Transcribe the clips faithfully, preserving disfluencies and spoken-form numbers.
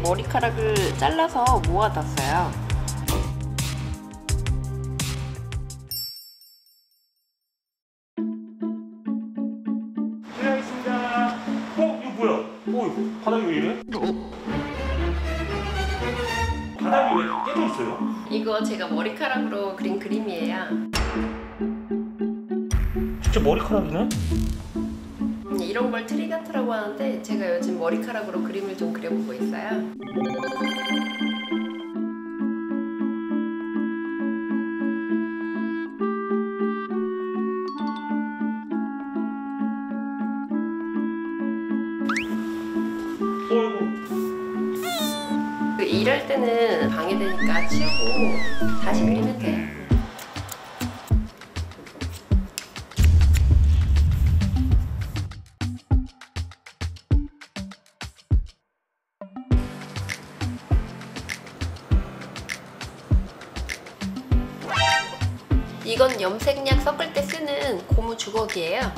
머리카락을 잘라서 모아놨어요. 실례하겠습니다. 어? 이거 뭐야? 어? 이거 바닥이 왜 이래? 바닥이 왜 깨져 있어요? 이거 제가 머리카락으로 그린 그림이에요. 진짜 머리카락이네? 이런 걸 트리가트라고 하는데 제가 요즘 머리카락으로 그림을 좀 그려보고 있어요. 그 일할 때는 방해되니까 치우고 다시 그리면 돼요. 이건 염색약 섞을 때 쓰는 고무 주걱이에요.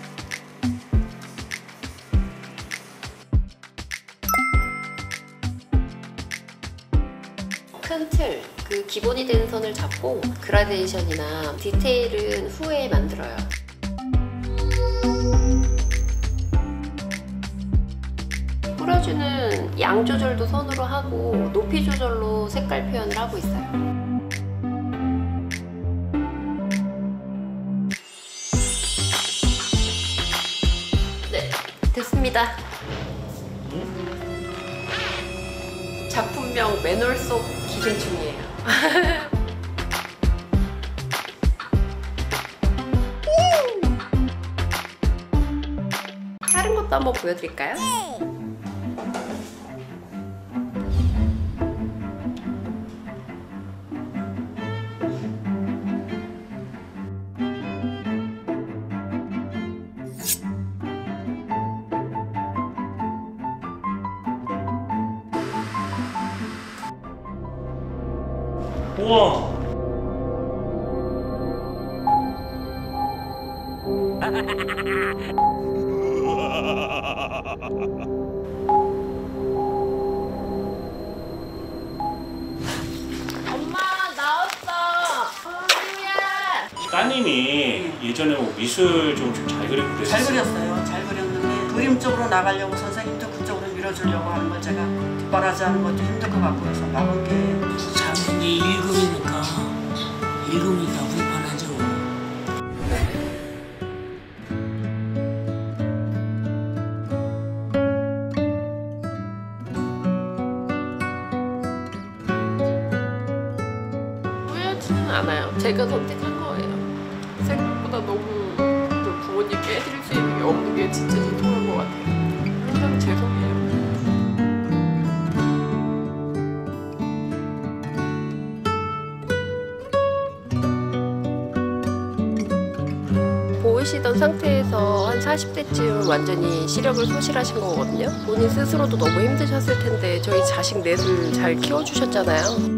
큰 틀, 그 기본이 되는 선을 잡고 그라데이션이나 디테일은 후에 만들어요. 뿌려주는 양 조절도 손으로 하고 높이 조절로 색깔 표현을 하고 있어요. 네, 됐습니다. 작품명 매놀 속 기생충이에요. 다른 것도 한번 보여드릴까요? 우와! 엄마 나왔어. 어디야? 따님이 예전에 뭐 미술 좀 잘 그리고 그랬어요. 잘 그렸어요. 잘 그렸는데 그림 쪽으로 나가려고 선생님도 그쪽으로 밀어주려고 하는 걸 제가 뒷바라지 하는 것도 힘들 것 같고 해서 막은 게 자기 일금이니까 일금이니까 불편하죠. 후회하지는 않아요. 제가 선택한 거예요. 생각보다 너무 그 부모님께 해드릴 수 있는 게 없는 게 진짜 죄송한 것 같아요. 항상 죄송해요. 보이시던 상태에서 한 사십 대쯤 완전히 시력을 소실하신 거거든요. 본인 스스로도 너무 힘드셨을 텐데 저희 자식 넷을 잘 키워주셨잖아요.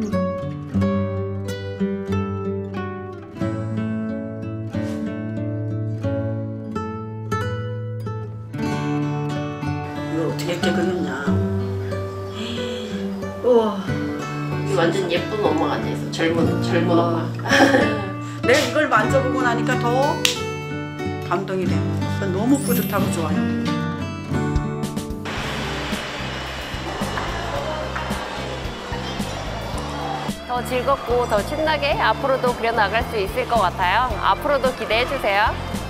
이걸 어떻게 이렇게 그렸냐. 우와. 완전 예쁜 엄마가 돼서 젊은 젊은 엄마. 내가 이걸 만져보고 나니까 더 감동이 돼요. 너무 뿌듯하고 좋아요. 더 즐겁고 더 신나게 앞으로도 그려나갈 수 있을 것 같아요. 앞으로도 기대해주세요.